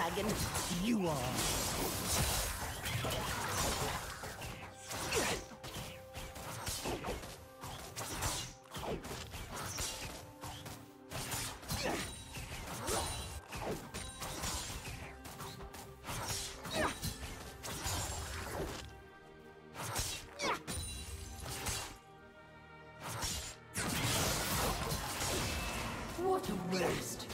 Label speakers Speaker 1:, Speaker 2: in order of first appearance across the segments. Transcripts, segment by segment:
Speaker 1: dragon. You are.
Speaker 2: What a waste!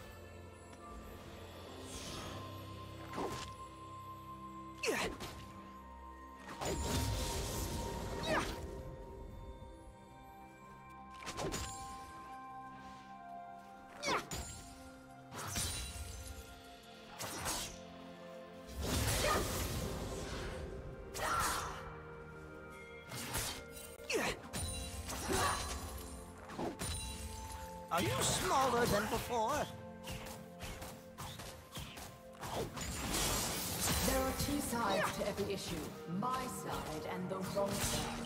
Speaker 1: Are you smaller than before?
Speaker 2: There are two sides to every issue. My side and the wrong side.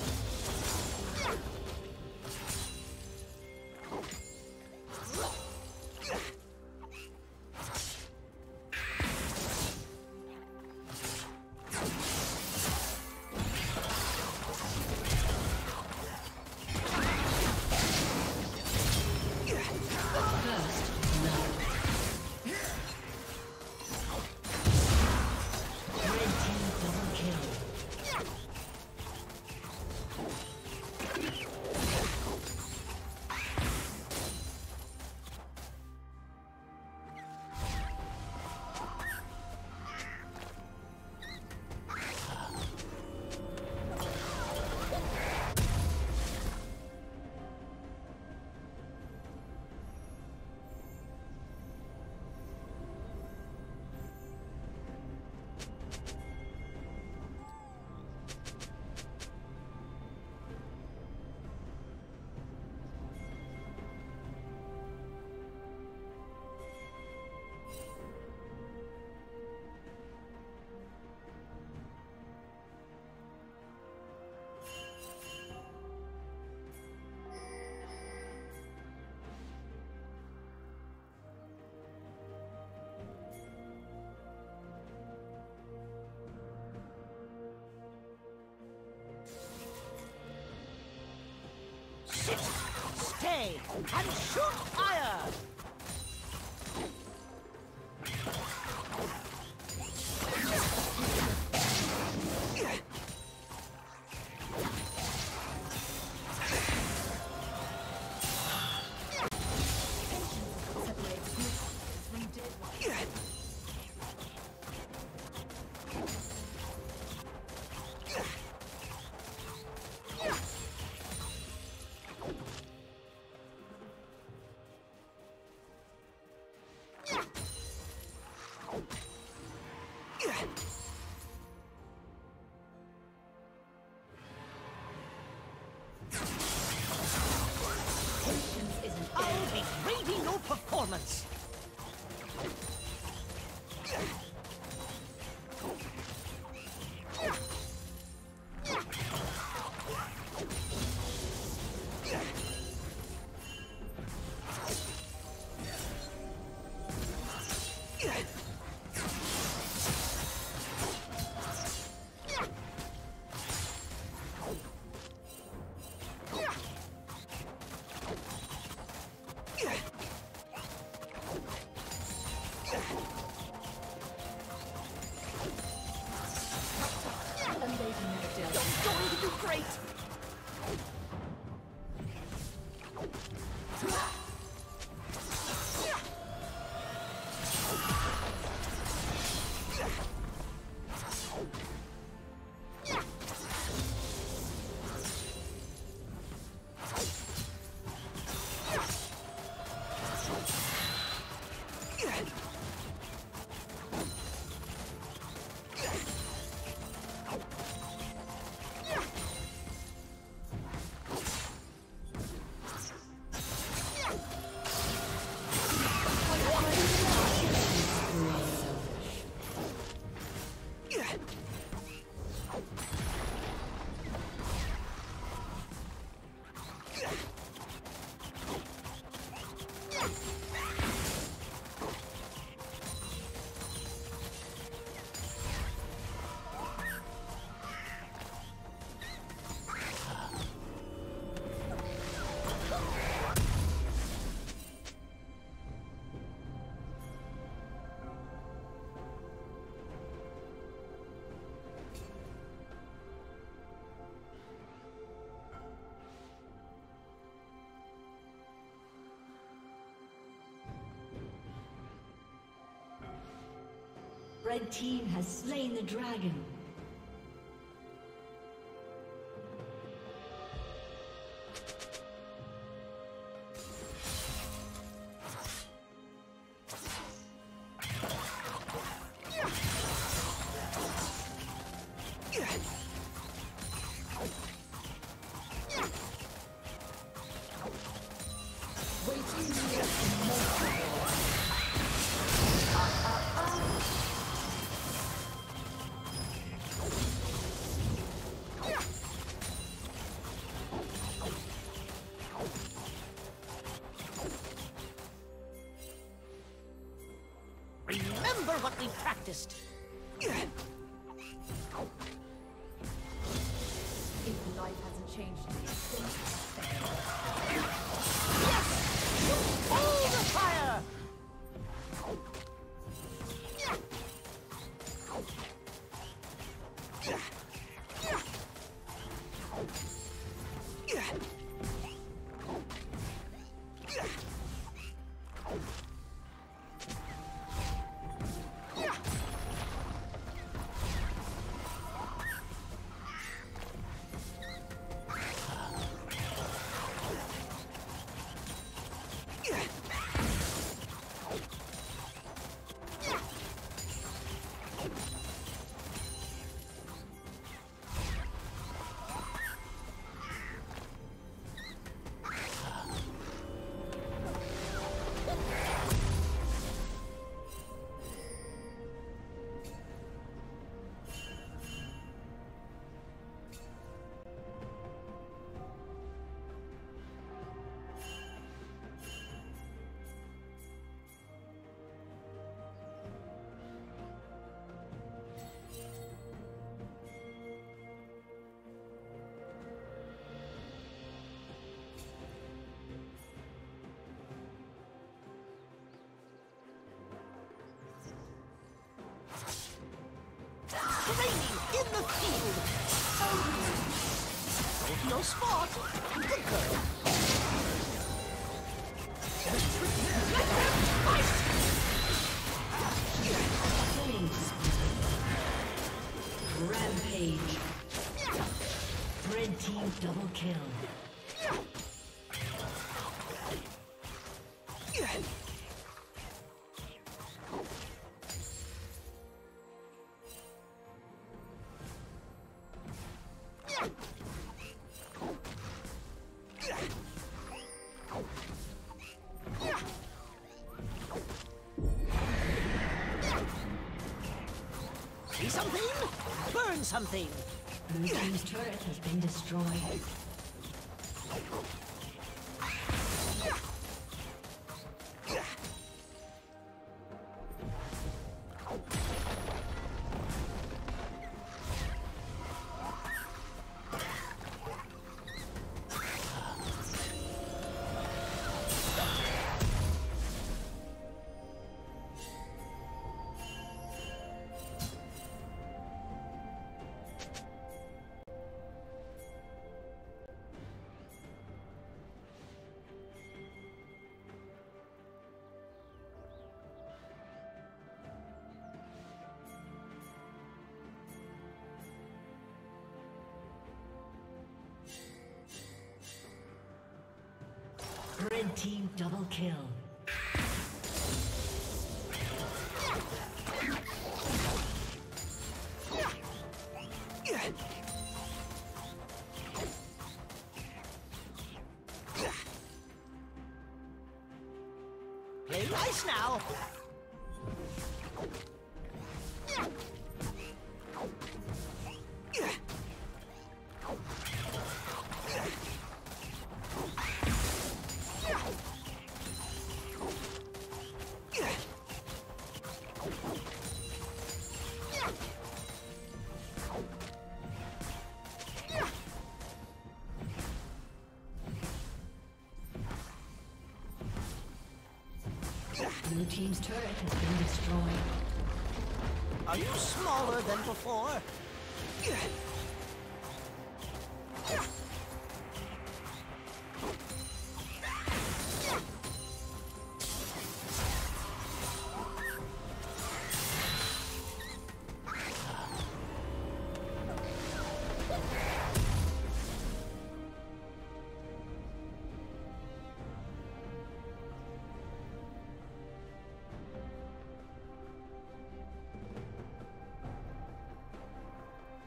Speaker 1: Sit, stay, and shoot fire! I'll be grading your performance.
Speaker 2: Red team has slain the dragon.
Speaker 1: Remember what we practiced.
Speaker 2: If life hasn't changed,
Speaker 1: Yes! Shoot all the fire! Training in the field. Go to your spot. Good girl.
Speaker 2: Rampage. Red team double kill.
Speaker 1: See something? Burn something.
Speaker 2: Blue team's turret has been destroyed. Red team double kill.
Speaker 1: Play nice now.
Speaker 2: Blue team's turret has been destroyed.
Speaker 1: Are you smaller than before?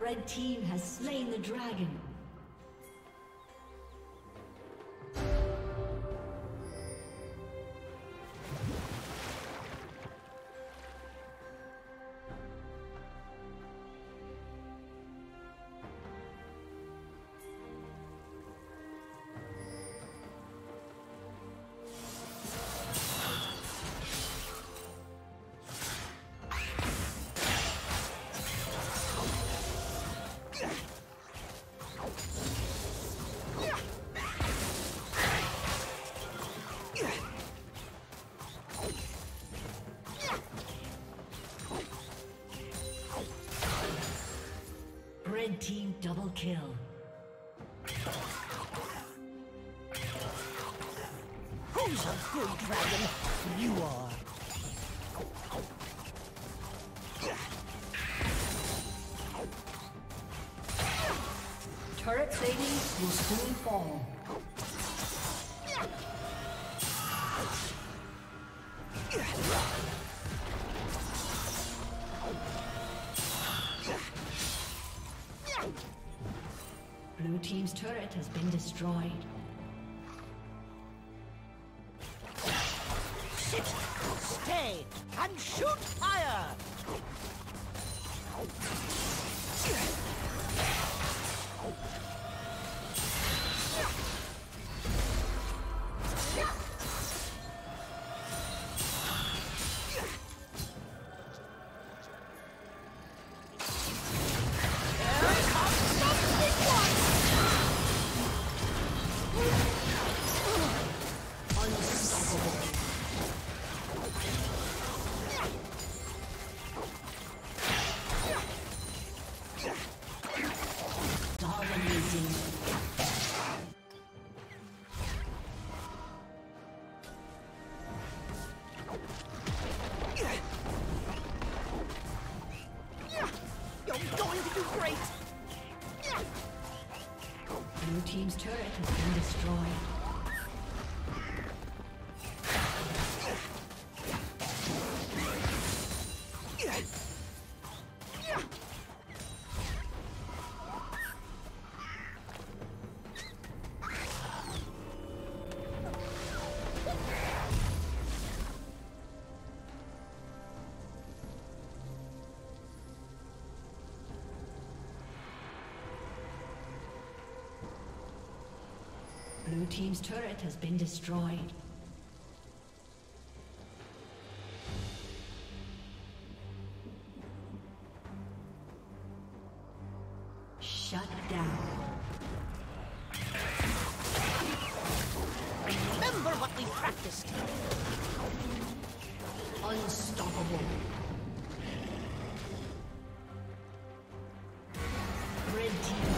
Speaker 2: Red team has slain the dragon. Red team double kill.
Speaker 1: Who's a good dragon? You are.
Speaker 2: Turret plating will soon fall. Blue team's turret has been destroyed.
Speaker 1: Sit, stay, and shoot fire!
Speaker 2: Blue team's turret has been destroyed. Blue team's turret has been destroyed. Shut down.
Speaker 1: Remember what we practiced.
Speaker 2: Unstoppable. Red team.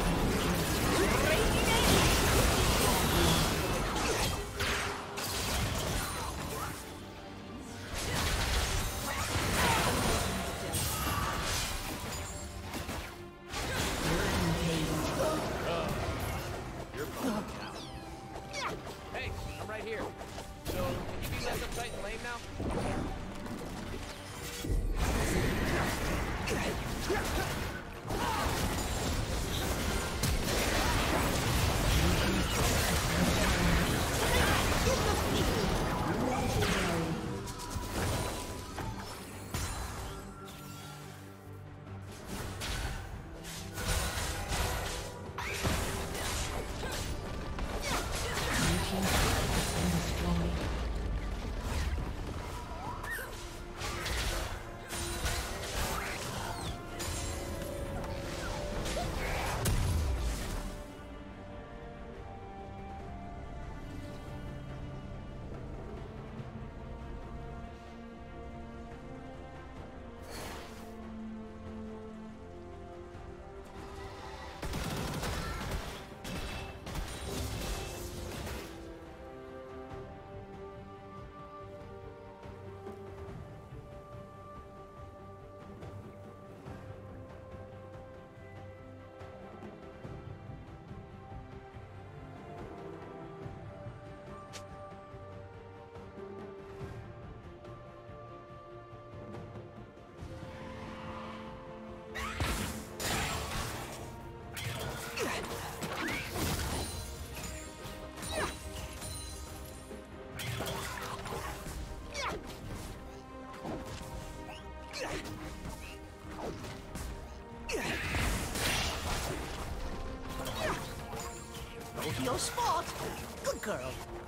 Speaker 1: Go to your spot. Good girl.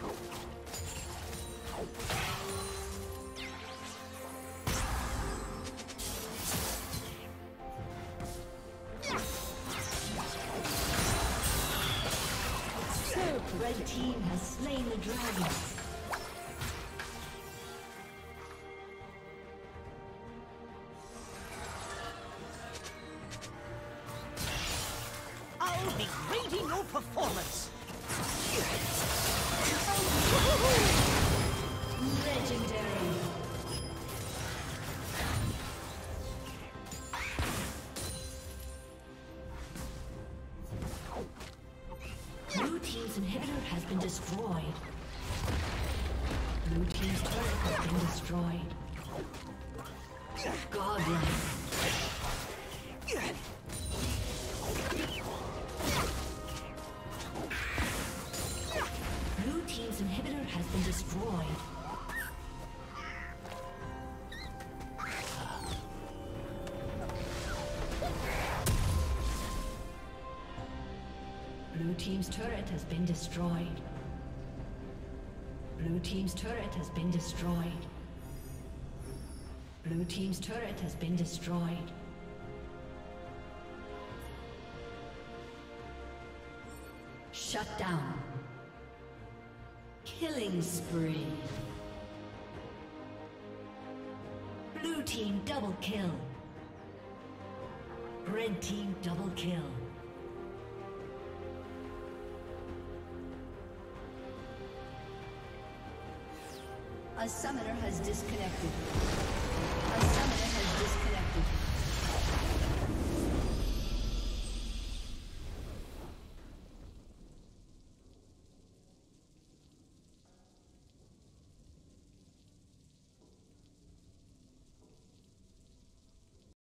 Speaker 3: Red team has slain the dragon.
Speaker 1: I'll be grading your performance.
Speaker 3: Legendary. Blue team's inhibitor has been destroyed. Blue team's turret has been destroyed. Godlike. Blue team's inhibitor has been destroyed. Blue team's turret has been destroyed. Blue team's turret has been destroyed. Blue team's turret has been destroyed. Shut down. Killing spree. Blue team double kill. Red team double kill. A summoner has disconnected.